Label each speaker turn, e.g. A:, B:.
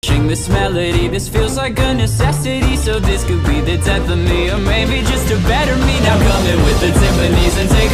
A: This melody, this feels like a necessity. So this could be the death of me, or maybe just a better me. Now come in with the timpanis and take